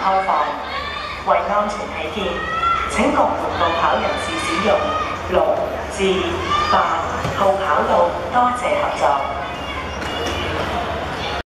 開放。為安全起見，請各門路跑人士使用6至8號跑道，多謝合作。